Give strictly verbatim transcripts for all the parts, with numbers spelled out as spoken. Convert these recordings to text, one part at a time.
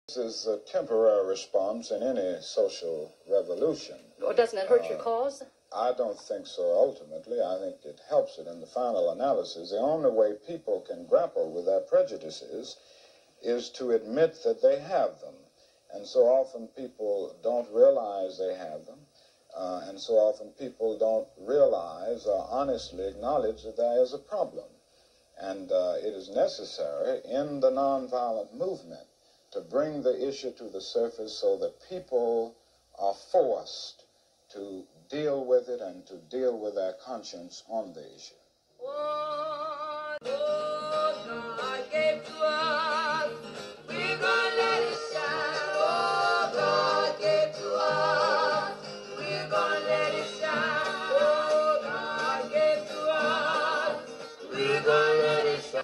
This is a temporary response in any social revolution. Or doesn't it hurt uh, your cause? I don't think so ultimately. I think it helps it in the final analysis. The only way people can grapple with their prejudices is to admit that they have them. And so often people don't realize they have them. Uh, and so often people don't realize or honestly acknowledge that there is a problem. And uh, it is necessary in the nonviolent movement to bring the issue to the surface so that people are forced to deal with it and to deal with their conscience on the issue. Oh, oh, God gave to us, we're gonna let it shine. Oh, God gave to us, we're gonna let it shine. Oh, God gave to us, we're gonna let it shine.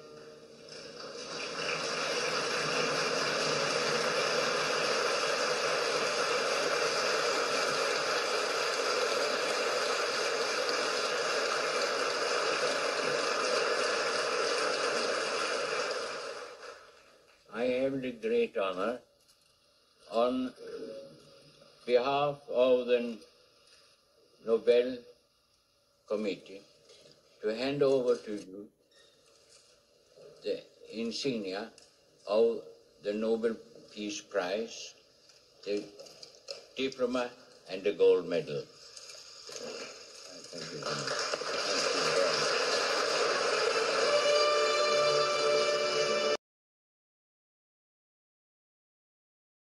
I have the great honor on behalf of the Nobel Committee to hand over to you the insignia of the Nobel Peace Prize, the diploma and the gold medal. Thank you very much.